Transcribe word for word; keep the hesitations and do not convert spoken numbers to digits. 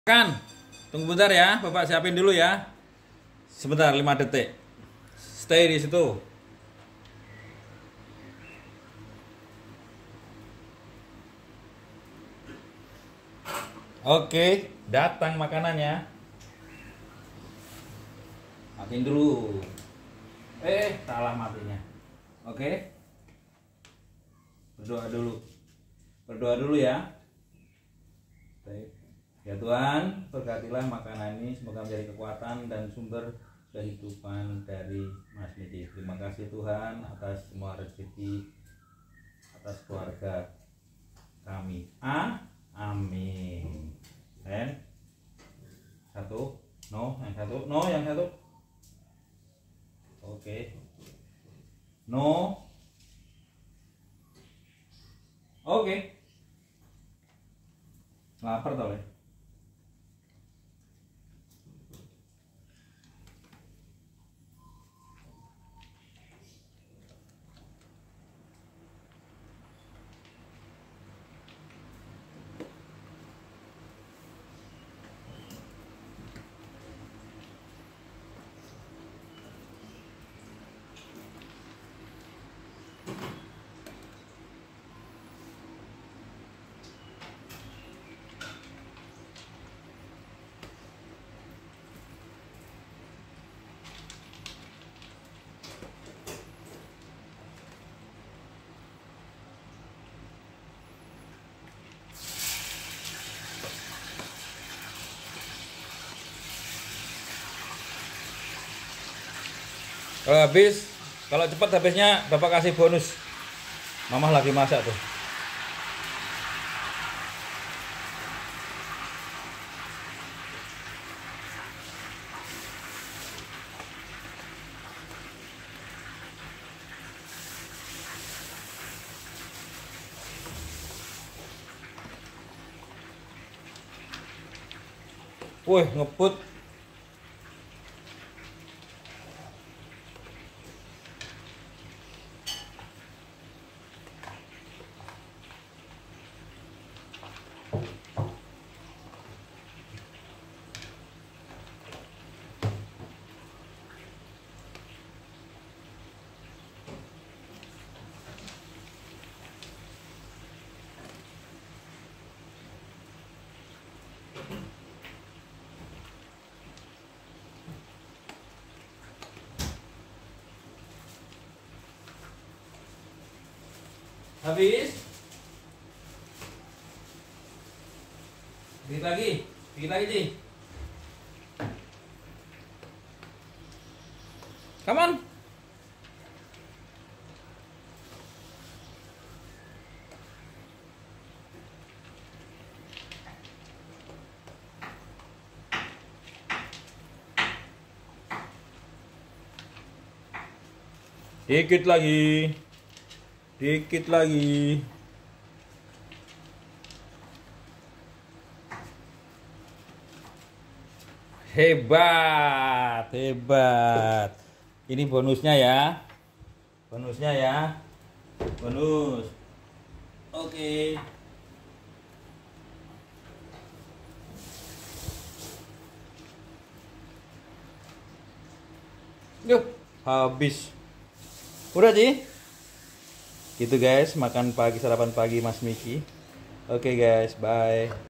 Kan, tunggu bentar ya, Bapak siapin dulu ya. Sebentar, lima detik. Stay di situ. Oke, datang makanannya. Matiin dulu. Eh, salah matinya. Oke. Berdoa dulu. Berdoa dulu ya. Baik. Ya Tuhan, berkatilah makanan ini, semoga menjadi kekuatan dan sumber kehidupan dari Mas Midi. Terima kasih Tuhan atas semua rezeki, atas keluarga kami. A, amin. Dan satu, no, yang satu, no, yang satu. Oke, no. Oke. Lapar tau ya. Kalau habis, kalau cepat habisnya Bapak kasih bonus. Mama lagi masak tuh. Wih, ngebut. Habis. Dikit lagi, dikit lagi sih. Come on. Dikit lagi. Dikit lagi. Hebat, hebat. Ini bonusnya ya. Bonusnya ya. Bonus. Oke. Yuk, habis. Udah sih. Gitu guys, makan pagi, sarapan pagi Mas Miki. Oke guys, bye.